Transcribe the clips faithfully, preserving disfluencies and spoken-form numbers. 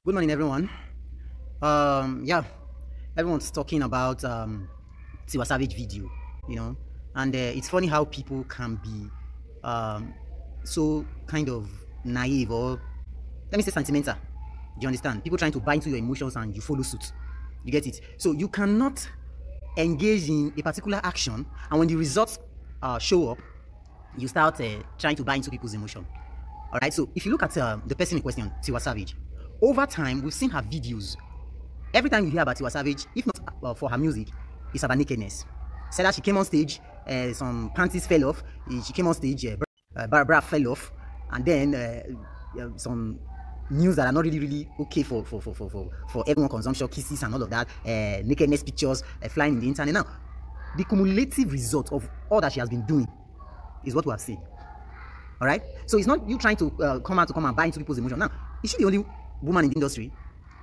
Good morning, everyone. Um, yeah, everyone's talking about um, Tiwa Savage video, you know, and uh, it's funny how people can be um, so kind of naive or let me say sentimental. Do you understand? People trying to buy into your emotions and you follow suit. You get it? So you cannot engage in a particular action, and when the results uh, show up, you start uh, trying to buy into people's emotion. All right. So if you look at uh, the person in question, Tiwa Savage, over time we've seen her videos. Every time you hear about Tiwa Savage, if not uh, for her music, it's about nakedness. Said that she came on stage, uh, some panties fell off. She came on stage, uh, uh, bra, bra fell off, and then uh, uh, some news that are not really, really okay for for for for for, for everyone consumption, kisses and all of that, uh, nakedness pictures uh, flying in the internet. Now, the cumulative result of all that she has been doing is what we have seen. All right. So it's not you trying to uh, come out to come and buy into people's emotion. Now, is she the only woman in the industry?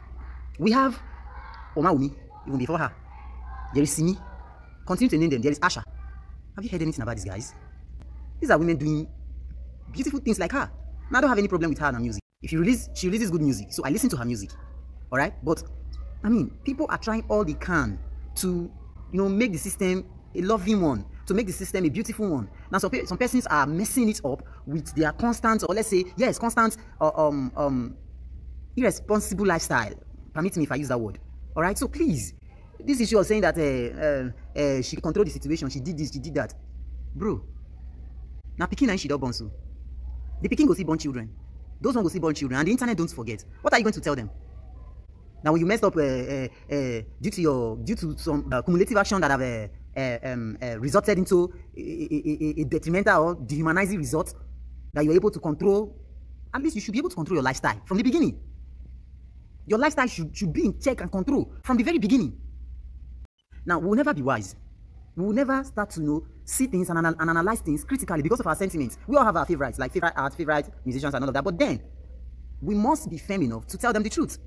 We have Omah Wunmi, even before her. There is Simi. Continue to name them. There is Asha. Have you heard anything about these guys? These are women doing beautiful things like her. Now, I don't have any problem with her and her music. If you release, she releases good music, so I listen to her music. All right. But I mean, people are trying all they can to, you know, make the system a loving one, to make the system a beautiful one. Now, some, some persons are messing it up with their constant, or let's say, yes, constant, uh, um, um, irresponsible lifestyle. Permit me if I use that word. All right. So please, this issue of saying that uh, uh, uh, she controlled the situation, she did this, she did that, bro. Now, Pekin and she don't born so. The Pekin go see born children. Those one go see born children, and the internet don't forget. What are you going to tell them? Now, when you messed up uh, uh, uh, due to your due to some uh, cumulative action that have uh, uh, um, uh, resulted into a, a, a detrimental or dehumanizing result that you're able to control, at least you should be able to control your lifestyle from the beginning. Your lifestyle should, should be in check and control from the very beginning. Now, we'll never be wise. We will never start to you know see things and, anal and analyze things critically because of our sentiments. We all have our favorites, like favorite art, favorite musicians, and all of that. But then, we must be firm enough to tell them the truth.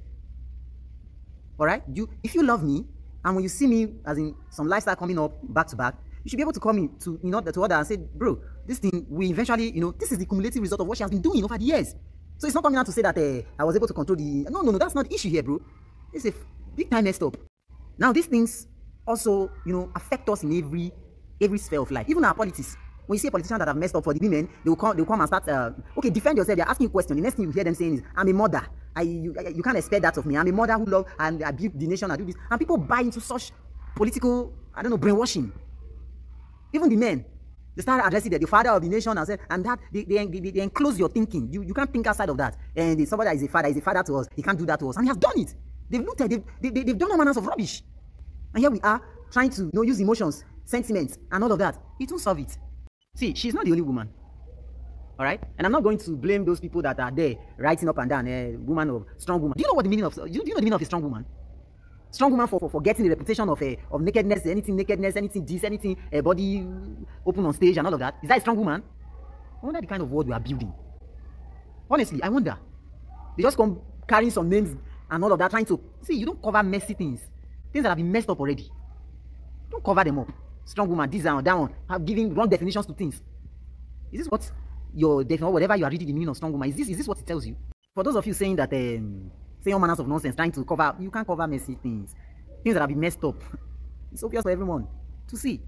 All right? You, if you love me, and when you see me as in some lifestyle coming up back to back, you should be able to come in to you know to order and say, bro, this thing we eventually you know this is the cumulative result of what she has been doing over the years. So it's not coming out to say that uh, I was able to control the no no no that's not the issue here, bro. It's a big time messed up. Now these things also you know affect us in every every sphere of life, even our politics. When you see a politician that have messed up for the women, they will come, they will come and start, uh, okay, defend yourself. They're asking you a question. The next thing you hear them saying is, I'm a mother. I, you, you can't expect that of me. I'm a mother who love and I build the nation. I do this. And people buy into such political, I don't know, brainwashing. Even the men, they start addressing the father of the nation and say, and that, they, they, they, they enclose your thinking. You, you can't think outside of that. And somebody that is a father is a father to us. He can't do that to us. And he has done it. They've looked at it. They've, they, they've done all manners of rubbish. And here we are trying to you know, use emotions, sentiments, and all of that. It won't solve it. See, she's not the only woman, all right? And I'm not going to blame those people that are there writing up and down, a eh, woman of strong woman. Do you know what the meaning of, do you, do you know the meaning of a strong woman? Strong woman for, for, for getting the reputation of, a, of nakedness, anything nakedness, anything this, anything, a body open on stage and all of that. Is that a strong woman? I wonder the kind of world we are building. Honestly, I wonder. They just come carrying some names and all of that, trying to, see, you don't cover messy things. Things that have been messed up already. Don't cover them up. Strong woman, this and that one, have given wrong definitions to things. Is this what your definition, whatever you are reading the meaning of strong woman, is this is this what it tells you? For those of you saying that, um, saying all manners of nonsense, trying to cover, you can't cover messy things, things that have been messed up. It's obvious for everyone to see.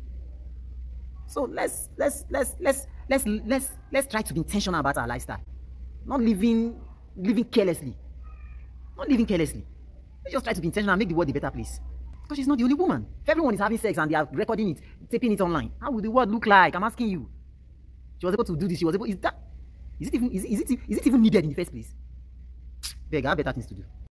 So let's let's let's let's let's let's let's try to be intentional about our lifestyle, not living living carelessly, not living carelessly. Let's just try to be intentional and make the world a better place. Because she's not the only woman. If everyone is having sex and they are recording it, taping it online, how would the world look like? I'm asking you. She was able to do this. She was able. Is that? Is it even? Is it? Is it, is it even needed in the first place? Beg, I have better things to do.